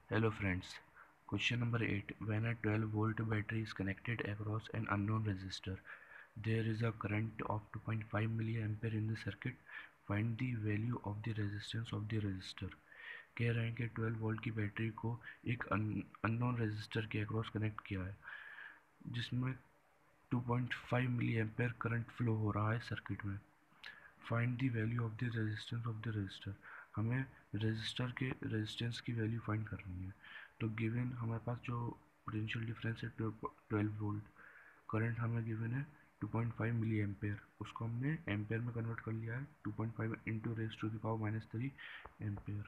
Hello friends. Question number 8. When a 12 volt battery is connected across an unknown resistor, there is a current of 2.5 milliampere in the circuit. Find the value of the resistance of the resistor. कह रहे हैं कि 12 volt की battery को एक unknown resistor के across connect किया है जिसमें 2.5 मिलीएम्पेयर करंट फ्लो हो रहा है सर्किट में। Find the value of the resistance of the resistor. हमें रजिस्टर के रेजिस्टेंस की वैल्यू फाइंड करनी है। तो गिवन हमारे पास जो पोटेंशियल डिफरेंस है 12 वोल्ट, करंट हमें गिवन है 2.5 मिली एम्पेयर, उसको हमने एम्पेयर में कन्वर्ट कर लिया है 2.5 into raise to the power -3 ampere.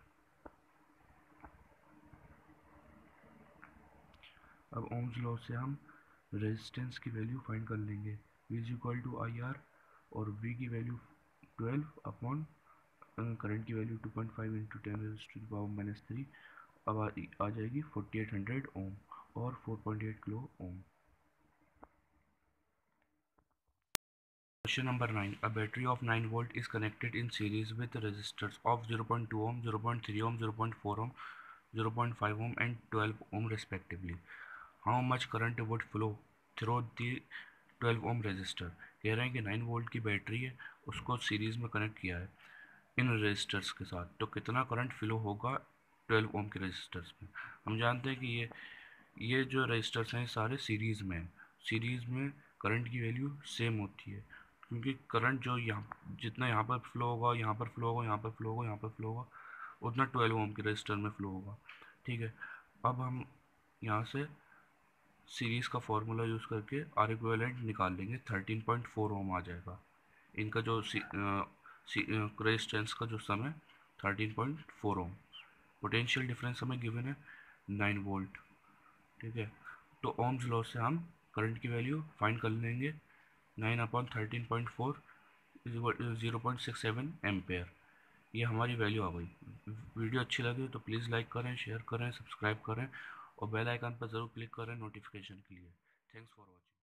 अब ओम्स लॉ से हम रेजिस्टेंस की वैल्यू फाइंड कर लेंगे। V is equal to I R और V की वैल्यू 12 अपॉन करंट की वैल्यू 2.5 इंटू 10⁻³ अब आ जाएगी 4800 ओम और 4.8 kilo ohm. Question number 9. A battery of 9 volt is connected in series with resistors of 0.2 ohm, 0.3 ohm, 0.4 ohm, 0.5 ohm and 12 ohm respectively. How much current would flow through the 12 ohm resistor? कह रहे हैं कि 9 volt की battery है, उसको series में connect किया है इन रेजिस्टर्स के साथ, तो कितना करंट फ्लो होगा 12 ओम के रेजिस्टर्स में। हम जानते हैं कि ये जो रेजिस्टर्स हैं सारे सीरीज़ में हैं। सीरीज़ में करंट की वैल्यू सेम होती है क्योंकि करंट जो यहाँ जितना यहाँ पर फ्लो होगा, यहाँ पर फ्लो होगा, यहाँ पर फ्लो होगा, यहाँ पर फ्लो होगा, उतना 12 ओम के रेजिस्टर में फ्लो होगा। ठीक है, अब हम यहाँ से सीरीज़ का फॉर्मूला यूज़ करके आर इक्विवेलेंट निकाल लेंगे। 13.4 ओम आ जाएगा। इनका जो रेजिस्टेंस का जो सम है 13.4 ओम। पोटेंशियल डिफरेंस हमें गिवन है 9 वोल्ट। ठीक है, तो ओम्स लॉ से हम करंट की वैल्यू फाइंड कर लेंगे। 9/13.4 0.67 एम्पेयर। ये हमारी वैल्यू आ गई। वीडियो अच्छी लगी तो प्लीज़ लाइक करें, शेयर करें, सब्सक्राइब करें और बेल आइकन पर ज़रूर क्लिक करें नोटिफिकेशन के लिए। Thanks for watching.